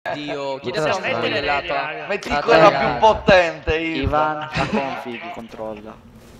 Dio, chi Dobbiamo sta mettere le lato? raga. Metti quella più potente, Ivan, la config controlla.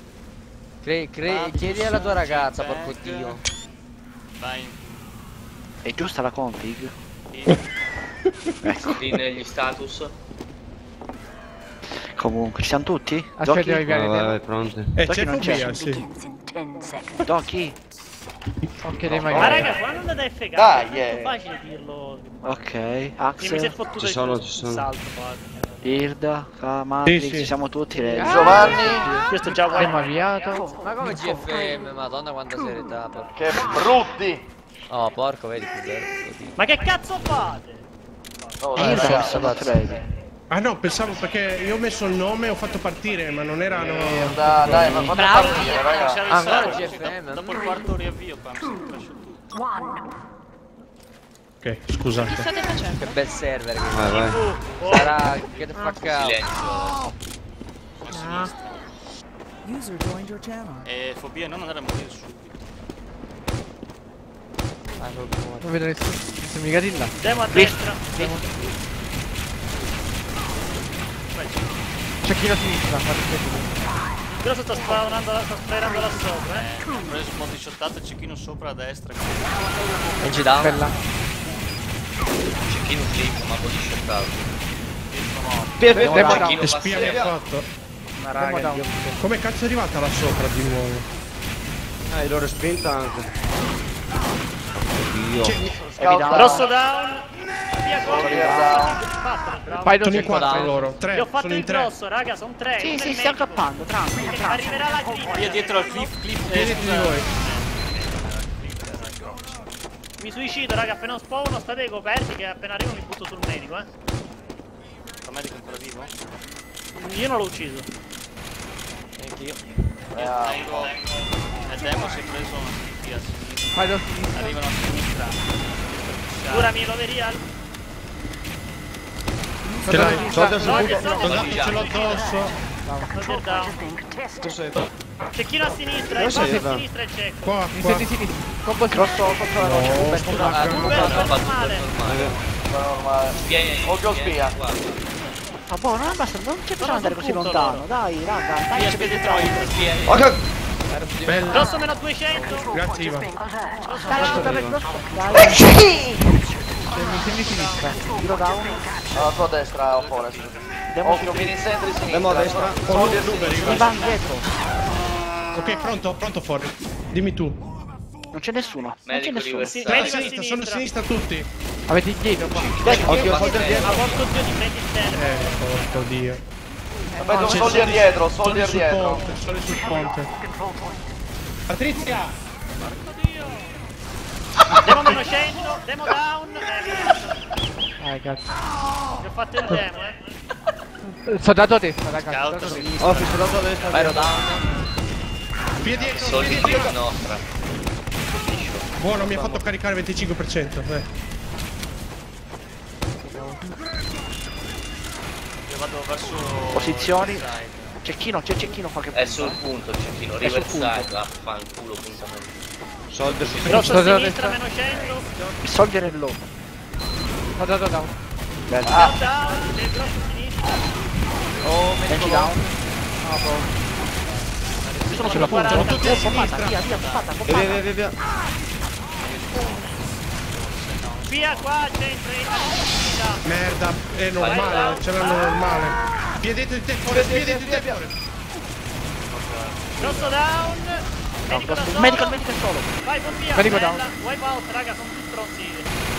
Chiedi alla tua ragazza, porco Dio. Vai. È giusta la config? Ecco. Lì negli status. Comunque, ci siamo tutti? Aspetta, Doki? vai, pronti. Doki non c'è. sì. Doki? Ok, dai, Ma magari. raga, quando andate a FK Dai, è molto facile dirlo. Ok, Mi si è Axel, fottuto Ci il sono. salto qua. Irda, Matrix, Sì, sì. ci siamo tutti. Giovanni, Io sto già Abbiamo guardando. avviato. Ma come GFM? Madonna quanta serietà. che brutti. Oh, porco, vedi più vero. Ma che cazzo fate? No, Irda, dai, mi ragazzi. sono tredi. Ah no, pensavo perché io ho messo il nome e ho fatto partire, ma non erano... Dai, ma quando partire, raga? Ancora GFM? Dopo il quarto riavvio qua mi sono cresciuto. Ok, scusate. State facendo? Che bel server che Vai, vai. sarà. Get the fuck out. Sono a sinistra. User joined your channel. E fobia non andare a morire subito. Non vedo nessuno. Sono mica di là. Andiamo a destra. C'è chi a sinistra, guarda che Grosso sta sparando là sopra, Ho preso un po' di shottato e cecchino sopra a destra. Engine down. bella. Cecchino click, ma poi shottato. Demo Che spia mi ha fatto. Come cazzo è arrivata là sopra di nuovo? Il loro spinta anche. Oddio. Grosso down. Via gol. Poi sono in Cerco 4 down. loro. 3. Io ho fatto Sono il in 3. grosso, raga, sono 3. Sì, sì, stiamo cappando, tranquillo, tranquillo. Arriverà la Via critica. dietro al cliff, Vedete di voi. Mi suicido, raga, appena spawno state coperti che appena arrivo mi butto sul medico, Il medico è ancora vivo? Io non l'ho ucciso. Neanch'io. E Demo si è preso una CT a sinistra. Poi lo Arrivano a sinistra. Curami, l'overia. ce l'hai. Soldier Soldato ce l'ho addosso. Soldier down. Cecchino a sinistra, il Dove sei, basso a Eva? sinistra e cieco. Qua, Mi qua. senti sinistra. Grosso contro la roccia. Normale. Normale. Occhio spia. Ma boh, non basta, non ci possiamo andare così lontano. Dai, raga, dai, ci vediamo. Ok. Bella. Grosso meno 200. Grazie Ivan. Dai, scendi sinistra. Giro down. Alla tua destra, Forest. Occhio, mini sentry sinistra. Demo a destra. Soldier sinistra. Ivan dietro. Ok, pronto, pronto fuori. Dimmi tu. Non c'è nessuno. Non c'è nessuno. Medico A a sinistra, sono a sinistra. sinistra tutti. Avete dietro qua. Occhio, soldier Ma dietro. porco dio di prendi il server. Porco dio. Vedo soldier dietro, Sono soldier sul dietro. ponte, sono sul ponte. Patrizia! Demo meno 100, demo down. Cazzo. Ti ho fatto il demo, Soldato a destra, raga. Scout a sinistra. Oh, fi soldato a destra. Aero down. Via dietro, Soldi via dietro. nostra. Buono, mi ha fatto caricare 25%. Io vado verso... Posizioni. Cecchino, c'è cecchino qua che È sul punto il cecchino, È sul punto. riversare, vaffanculo puntamento. Soldier su Grosso a Soldier a sinistra, destra. meno 100. Il soldier è low. Soldato down. Down, del grosso a sinistra. Benji down. Io sono sulla punta. Sono tutti a Pompata, sinistra. via, pompata, Via, pompata. via, via, via. Via qua al centro, Merda, è normale, ce l'hanno normale. Via dietro di te, Forest, via dietro di te, Forest. grosso down. Medico da solo. Medico è solo. Vai con via. Medico bella. down. Wipe out, raga, sono tutti stronzi.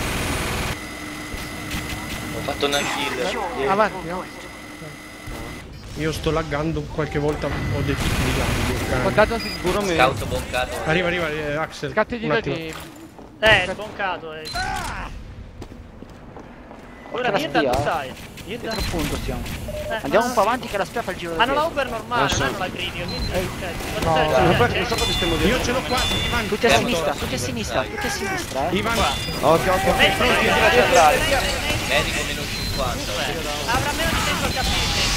Ho fatto una kill. Avanti, no? Io sto laggando qualche volta, ho dei picchi di lag. Contato sicuro me. Scout boncato. Arriva, Axel. Scatti un attimo. Sboncato. Ora la niente spia, dove stai? Dietro punto stiamo. Andiamo un po' avanti che la spia fa il giro del Hanno la dietro. Uber normale, non hanno la critico. Non so come stiamo Io ce l'ho qua, Ivan. Tutti a sinistra, tutti a sinistra, tutti a sinistra, Ivan. Occhio, occhio. Medico meno 50. Avrà meno di 100 HP.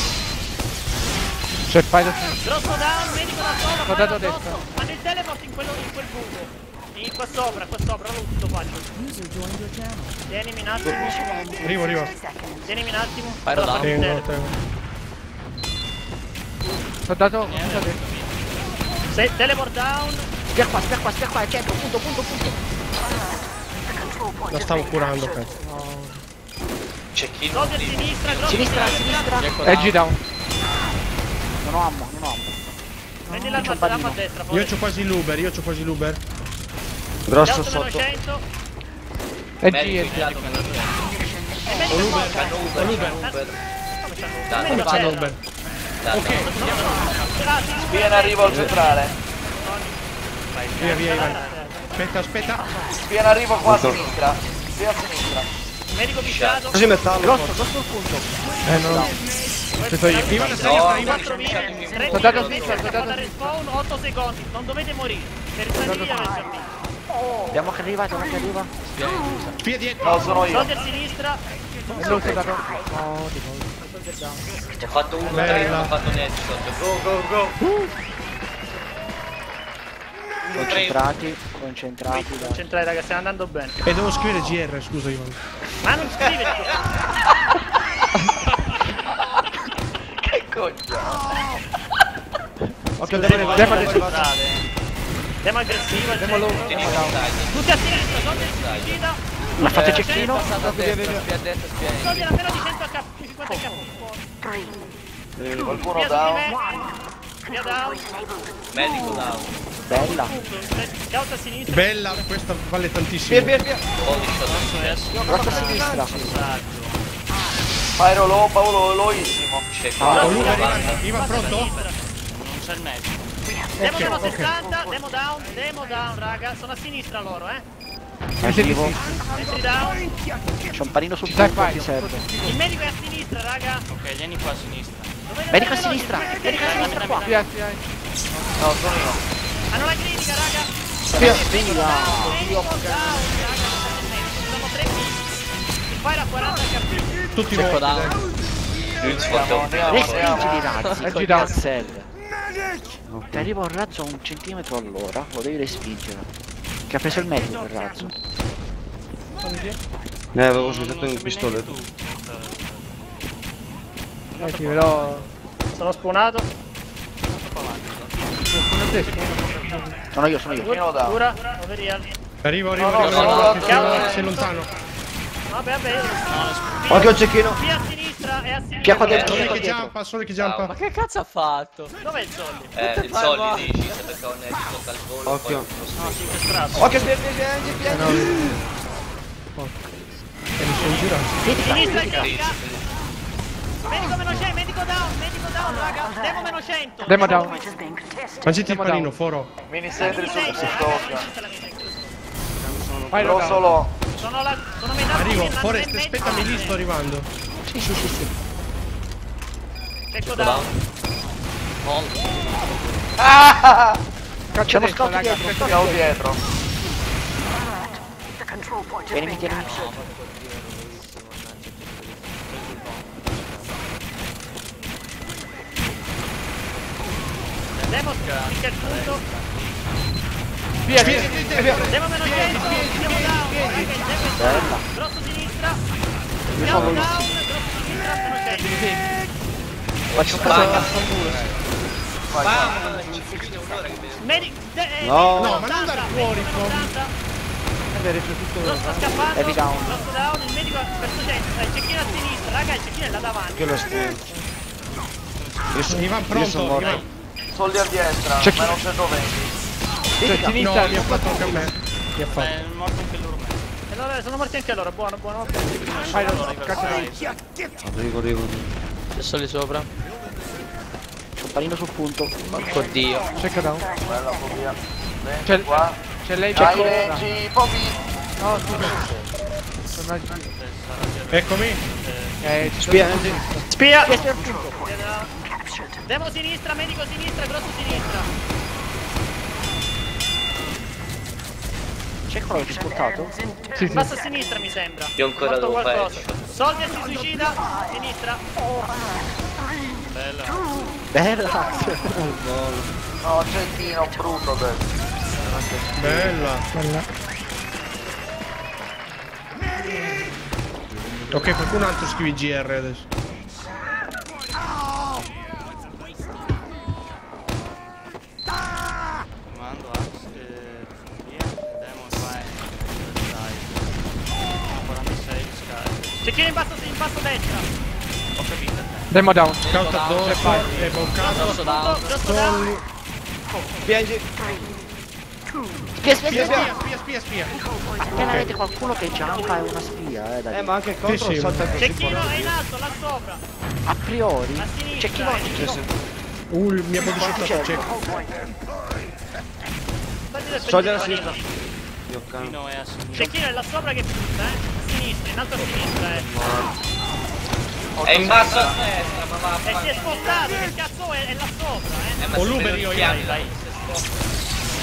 C'è il file. Grosso down, medico da solo. Soldato a mano destra. addosso. Hanno il teleport in quel buco. Vieni qua sopra, lo faccio. User joined your channel. Tienimi un attimo. Arrivo. Tienimi un attimo. Fire down. Soldato, Teleport down. spia qua, al centro, punto. La stavo curando, cazzo. Cecchino. Soldi a sinistra, grosso Sinistra. Edge down. Non ho ammo. Prendi l'arma a destra, fuori. Io c'ho quasi l'Uber, Grosso Gli altri sotto. 100. Medico, inviato meno 100. E medico Uber. Come c'è l'Uber? Ok, Spia in arrivo al centrale. via, Ivan. Aspetta. Spia in arrivo qua a sinistra. Spia a sinistra. Medico pisciato. Così metallo. Grosso il punto. No. Ivan a sinistra, Ivan. 4 minuti. 3 minuti per la respawn, 8 secondi. Non dovete morire. Per risalire verso me. Abbiamo che arriva. Spia dietro. No, sono io. Soldi a sinistra. Soldato. Ho fatto 1-3, Bella. non ho fatto un headshot. Go. Concentrati, dai. Concentrati raga, stiamo andando bene. E devo scrivere GR, scusa Ivan. Ma non scrivete. Che coglione. Occhio, Demo aggressivo. Tieni in Tutti a sinistra, soldi a sinistra. L'ha fatto il cecchino. Passato a destra, spia a destra, spia in. Soldi alla meno di 100 HP, 50 HP. Qualcuno Via su di down. me. Via down. Medico down. Bella. Scout a sinistra. Bella, questa vale tantissimo. Body shot. Grosso a sinistra. Pyro low, Paolo lowissimo. Cecchino. Ivan pronto? Non c'è il medico. Demo 60, demo down raga, sono a sinistra loro Arrivo. Entry down, C'è un panino sul punto, ti serve. il medico è a sinistra raga. Ok, vieni qua a sinistra. Dovete Medico a andare sinistra. veloci, Medico a sinistra qua. No, sono io. hanno la critica raga. Vieni là. Medico down raga, sono 3 minuti. Il fire a 40 HP. Tutti morti. dai. Respingili i razzi. Con il ti arriva un razzo a 1 centimetro all'ora, lo devi respingere. Che ha preso il medico quel razzo. avevo usato un pistoletto. Sono spawnato. Sono io. Cecchino down. Cura, overial. Arrivo. no, Sei lontano. Vabbè. Occhio cecchino. Qui a sinistra e a sinistra. Piacqua dentro. Solo che giampa. Ma che cazzo ha fatto? Dov'è il soldi? Il soldi dici, perché ho un headshot al volo. Occhio. Occhio, Sinistra critica. Medico meno 100, medico down raga. Demo meno 100. Demo down. Mangiati il panino, foro. mini sentry sul Sinistra, occhio. sinistra. Grosso low. Sono metà. Arrivo, Forest, aspettami lì, sto arrivando. Sì. Ecco down. Ah! C'è uno scout dietro. Siamo dietro. Tienimi. Demo clicca il punto. Via. Demo meno 100. Siamo down. Bella. Grosso sinistra. Siamo down. Grosso sinistra. Meno 100. Faccio un passo. No, ma non andare fuori, Lo sta scappando. Heavy down. Grosso down. Il medico verso destra. Il cecchino a sinistra. Raga, il cecchino è là davanti. Che lo stesso. Ivan pronto. Ivan. Soldi a destra, Cecchino. ma non c'è dove. No, mi ha fatto anche a me. Mi ha fatto. È morto anche loro. E allora sono morti anche loro. Buono. Arrivo. Adesso lì sopra. C'è un panino sul punto. Porco dio. Bella fobia. C'è- Qua. C'è lei Dai, leggi, Popi. Eccomi. Spia. Demo sinistra, medico sinistra, grosso sinistra. C'è quello che è spuntato? Bassa a sinistra mi sembra. Io ancora Fatto devo fare qualcosa. headshot. Soldi si suicida. Sinistra. Bella. No, Cecchino, brutto adesso. Bella. Ok, qualcun altro scrivi GR adesso. Comando Axe, via, Demon vai, dai. 46 Sky. Cecchino in basso destra. Ho capito. Demo down. Scout addosso, è boccato. Rosso down. Rosso down. Solli. Piangi. Spia. Spia. Appena avete qualcuno che giampa è una spia, dai. Ma anche il contro Sì, sì. salta così. Cecchino è in alto, là sopra. A priori. A sinistra. Cecchino. Mi ha bodyshottato cieco. Soldi alla sinistra. Dio cane. Pino è a sinistra. Cecchino è là sopra che punta, A sinistra, in alto a sinistra, È in basso a destra, ma va. E si è spostato, che cazzo è là sopra, Ma Ho si l'Uber vede io, i piani, vai. dai, si sposta.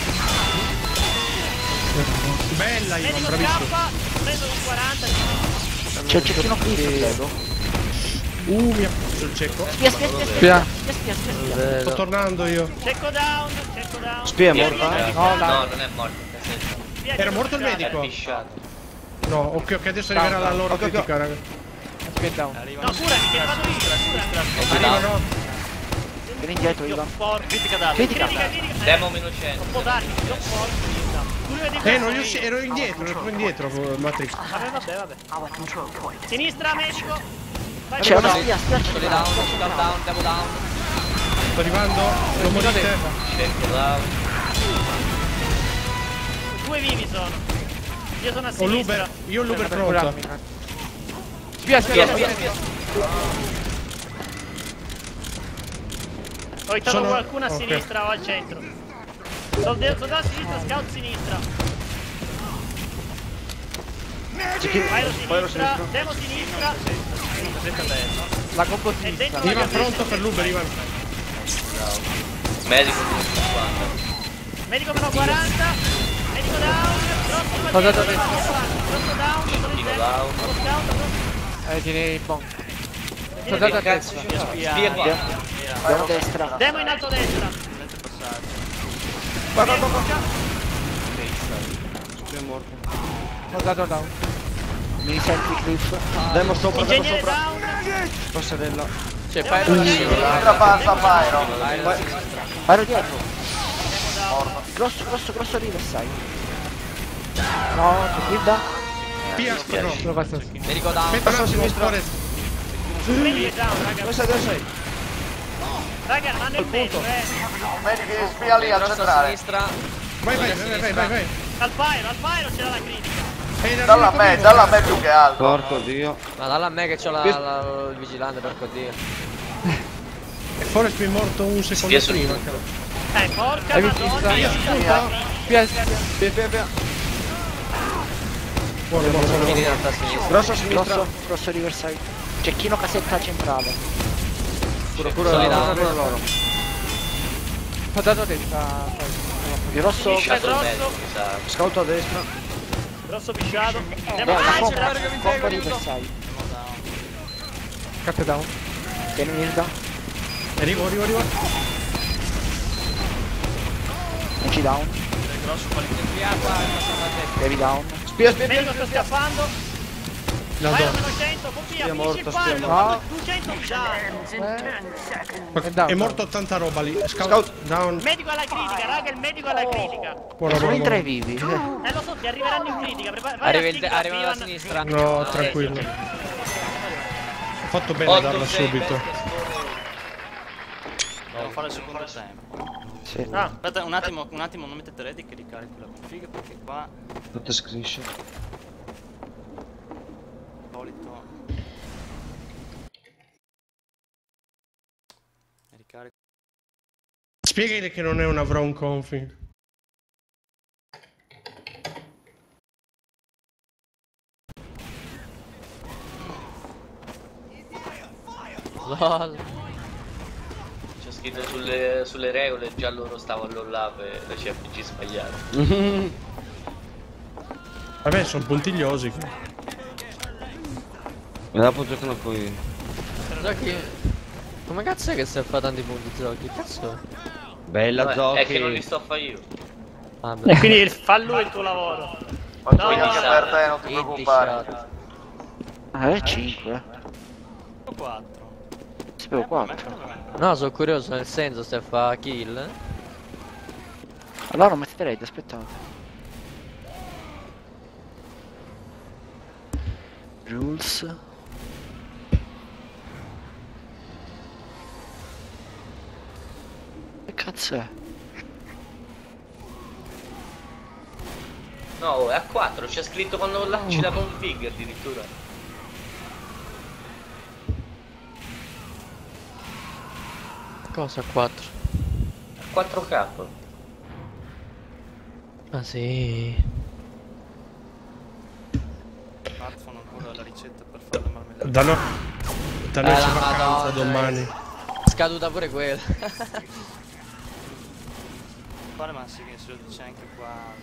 Bella Ivan, Medico bravissimo. scappa, preso un 40. C'è il cecchino qui, prego. Mi ha preso il cieco. Spia. Sto tornando io. Cecco down. Spia è morta? No, non è morto. Era morto il medico? Fisciato. No, ok, adesso arriverà la loro critica, raga. Aspetta. No, curami, che vado io, Arrivano. Vieni indietro, Io Ivan. forte. Critica. Critica. Demo meno 100. Non può darmi, io forte. No, io ero indietro, Matrix. Vabbè. Sinistra, medico. Vai, C'è una vai. spia, Soli down, scout down, demo down. Sto arrivando, lo morite. Cerco down. Due vivi sono. Io sono a Ho sinistra. l'Uber, io ho l'Uber pronto. Spia. Ho aiutato Sono- qualcuno a ok. sinistra o al centro. Soldato a sinistra, scout sinistra. Pyro sinistra, demo sinistra. La combo E dentro Ivan pronto per l'Uber, Ivan. Medico meno 50. medico meno 40. Medico down. Grosso Soldato down. Grosso down. Cecchino down. Scout. Tieni il bon. Che cazzo spia qua. Demo destra. Demo in alto a destra. Spia è morto. Soldato down. Mi senti Cliff? Demo sopra, demo Ingegnere sopra. down. Passerella. C'è Pyro da Sinistra passa Pyro. Vado dietro. Grosso riverside. No, c'è guida. Spia, no. Medico down. Aspetta un attimo, Forest. Prendi down, raga. Dove sei? Raga, hanno il metro, Medici spia lì a Rosso a centrale. sinistra. Vai. Al pyro c'era la critica. Dalla me più che altro. Porco Dio. Ma dalla a me che c'ho il vigilante, porco dio. E Forest mi è morto un secondo Spia prima. Porca Hai visto? madonna. Spia. Buono. Vieni in alto a sinistra. Grosso a sinistra. Grosso riverside. Cecchino casetta centrale. Pure Soli down. loro. Soldato destra. Grosso. Fisciato il medico, mi sa. Scout a destra. Grosso pisciato. Demo La sinistra. combo riverside. Cut down. Tieni Mirda. Arrivo. Ecci down. Devi down. Spia. Medico sta scappando. No, Vai no. a meno 100, confia, Spia finisci morto, il spia pyro. morto. 200 già. È morto tanta roba lì. Scout down. Medico alla critica, raga, il medico alla critica. Buono. in tre vivi. Lo so, ti arriveranno in critica. Arriva alla sinistra. No, tranquillo. Ho fatto bene a darla subito. Devo fare il secondo tempo. Sì. Ah, Aspetta un attimo, non mettete ready che ricarico la config perché qua Fate screenshot. solito ricarico. Spiegali che non è una Vrown config. LOL. C'è scritto sulle regole, già loro stavano là per le CFG sbagliate. Vabbè, sono puntigliosi. E dopo giocano poi. Zocchi. Come cazzo è che se fa tanti punti Zocchi? Cazzo. Bella Vabbè, Zocchi. è che non li sto a fare io. Vabbè. E quindi fa lui il tuo lavoro. Faccio No, io anche no, per te, non ti Hit preoccupare. shot. Ah, è 5. 4. Sapevo 4. No, sono curioso nel senso se fa kill. Allora non mettete raid, aspettate. Rules. Che cazzo è? No, è a 4, c'è scritto quando lanci la config addirittura. Cosa 4? 4K. Ah sì. Smartphone ancora la ricetta per fare le marmellate. Da noi c'è la vacanza Madonna, domani. Scaduta pure quella. Fare ma sì che se lo dice anche qua.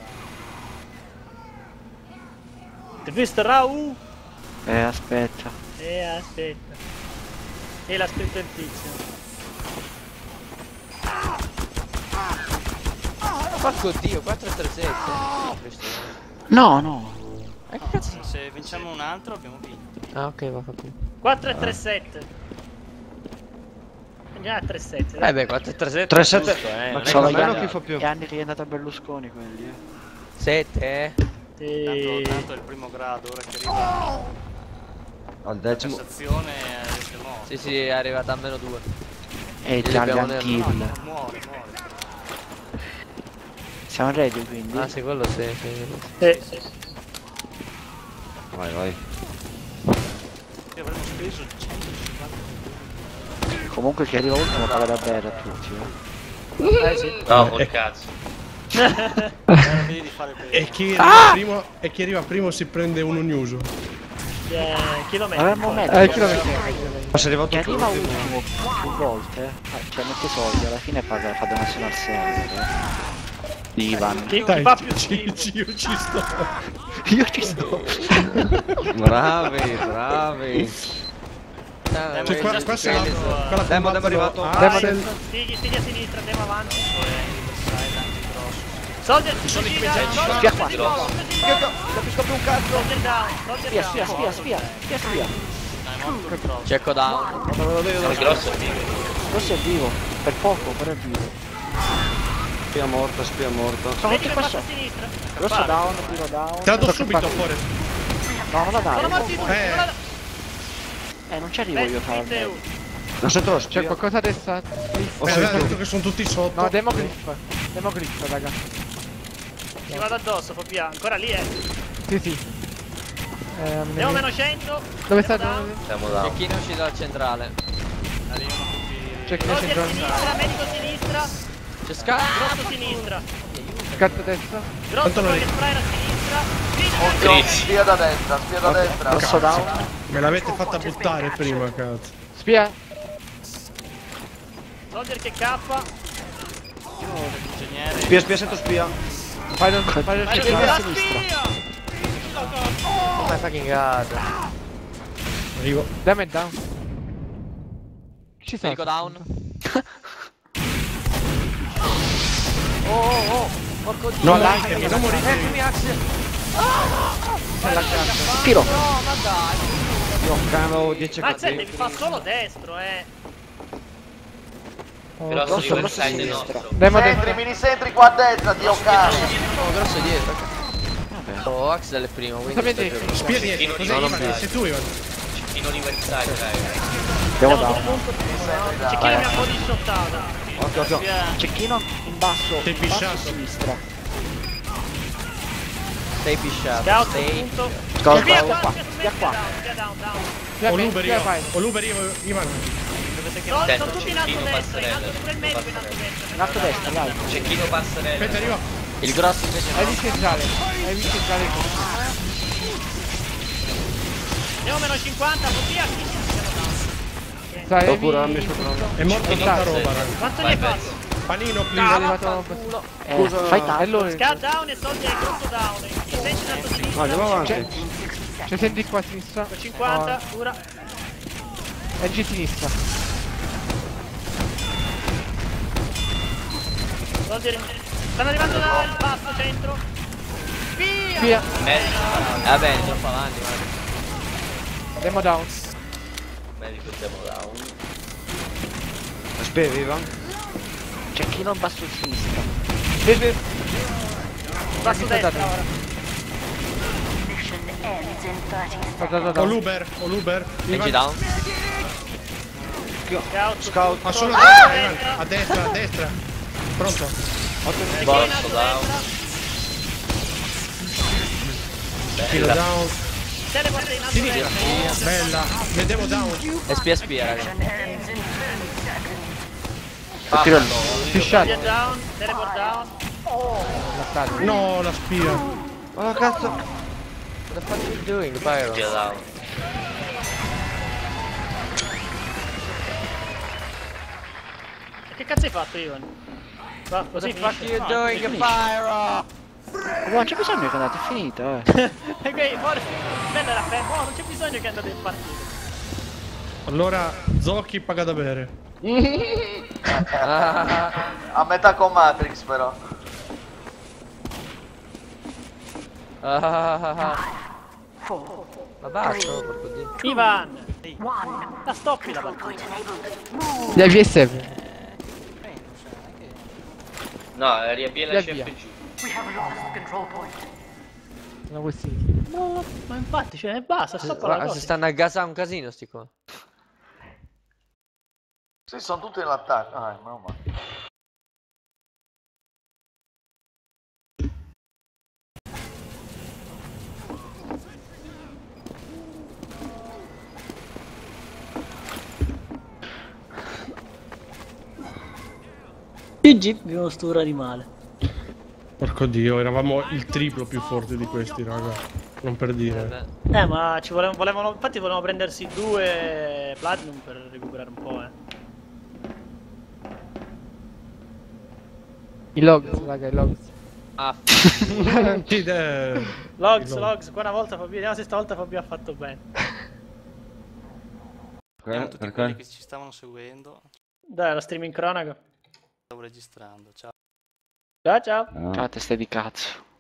Ti hai visto Raul? Aspetta. Aspetta. E l'ha scritto il tizio. Porco dio, 437. No, no. Che cazzo? Se vinciamo un altro abbiamo vinto. Ah ok, va fatto. 4 e 3-7. Andiamo a 3-7. Eh beh, 437. 3-7. Ma Sono che gli bello anni, chi fa più? gli anni che è andato a Berlusconi quelli, 7, Tanto è il primo grado, ora che arriva Al la decimo. Cassazione è morto. Sì, sì, è arrivata a -2. E Li già gli abbiamo antichi. No, muore. Siamo ready quindi? Ah sì, quello sì, sì. Vai, vai. Sì, avremmo speso 150. Comunque chi arriva ultimo paga da bere a tutti, Sì. No, col cazzo. Vedi di fare bene. E chi arriva primo si prende uno newso. Chilometri. Avremmo messo. Ma sei arrivato Chi arriva ultimo. ultimo più volte, cioè mette soldi, alla fine paga, fa donazione al server. Di Ivan. Chi Dai, fa più io schifo? ci sto. Io ci sto. Bravi, bravi. Cioè, qua se la Demo combattono arrivato. Axel, Stighi a sinistra, andiamo avanti. Soldier, Spia qua, spia qua. Capisco più un cazzo. Soldier down, soldier Spia, down. spia. Cecco down. Il grosso è figo. Questo è vivo, per poco, però è vivo. Spia morta, spia morta. Sono Vedi tutti che qua passa a sotto. sinistra. Grosso down, primo down. te la do subito fuori. No, non la Sono dare. morti tutti. Non ci arrivo io a farlo. Non sento lo C'è spia. qualcosa a destra? Aveva detto che sono tutti sotto. No, demo grip, raga. Ci vado addosso, Fobia. Ancora lì, Sì, sì. Andiamo meno 100. Dove sta? Andiamo down. Siamo là. Cecchino è uscito dal centrale. Arrivano tutti. C'è chi è Soldier centrale? sinistra, medico sinistra. C'è Scar. Grosso sinistra. Scarto destra? Grosso Tanto non con è- il spray a sinistra. Occhio, spia da destra, spia da destra. Grosso down. Me l'avete fatta buttare prima, cazzo. Spia? Soldier che cappa. Ingegnere. Spia, spia, sento spia. Fai del Vai centrale. a sinistra. spia. Oh my fucking god. Arrivo. Damage down. Ci sta? Medico down. Porco dio. No, dai, non morite. Eccomi Axel. Tiro. No, ma dai. Io cano 10 Mazza, HP. devi fare solo destro, Grosso grosso riverside sinistra. nostro. Demo Sentri, destra. mini sentri qua a destra, Dio cane. Oh, grosso dietro. Oh, Axel è primo, quindi Sapete- stai giocando. Spia dietro. Cos'è No, non Ivan? piace. Sei tu, Ivan. Cecchino riverside, dai. Andiamo down. Cecchino mi ha body shottato. Occhio, occhio. Cecchino in basso. Sei In basso a pisciato. sinistra. Sei pisciato. Scout Sei. punto. Scout Spia down qua. spia Spia qua. down. O l'Uber Spia, io. vai. O l'Uber io, Ivan. Sono tutti in alto Cecchino destra, in alto passerelle. pure il medico in alto destra. In alto destra, vai. Cecchino Aspetta, passerelle. arriva. Il grosso invece Hai no. il centrale. Hai il centrale. Andiamo meno 50, Fobia. Sai, Oppure Evi- mi sopra. È morta tanta roba, raga. Quanto Vai, ne hai fatto? Panino, È please. arrivato. Fai tanto. Allora, Scout down e Soldier è grosso down. I senti in alto No, sinistra. andiamo avanti. c'è senti qua a sinistra. 50, ora. È G sinistra. Soldier Stanno arrivando dal basso centro. Via! Via. Va bene, troppo avanti, guarda. Demo down. Medico demo down. La spia viva? C'è chi non basso a sinistra. Basso destra ora. Ho l'Uber. Leggi down. Scout. Ha solo a destra. Pronto? Basso down. Filo down. Teleport in alto destra. Bella. Vediamo down. Spia, raga. Fisciato. Via down, teleport down. No, la spia. Oh cazzo. What the fuck are you doing, Pyro? Via down. Che cazzo hai fatto, Ivan? Va, così What the fuck finisce. are you doing, Pyro? Oh, non c'è bisogno che andate, è finito, E qui, fuori. Bella la fe. Oh, non c'è bisogno che andate in partita. Allora, Zocchi paga da bere. A metà con Matrix però. Ma basta, porco dio. Ivan! La stoppi la partita. Gli AVS. No, riavviene Via, CFG. Sono questi. No, ma infatti, cioè, basta, stoppa la Si cosa. stanno a gasare un casino sti qua. Sì, sono tutti nell'attacco. Ah, meno male. GG, abbiamo stura di male. Porco dio, eravamo il triplo più forti di questi, raga. Non per dire. Ma ci volevano, infatti volevano prendersi 2 platinum per recuperare un po', I logs, raga, i logs. Logs, qua una volta Fabio, vediamo se stavolta Fabio ha fatto bene. Abbiamo tutti quelli che ci stavano seguendo. Dai, lo streaming cronaca. Stavo registrando, ciao. Ciao ciao. Ciao, teste di cazzo.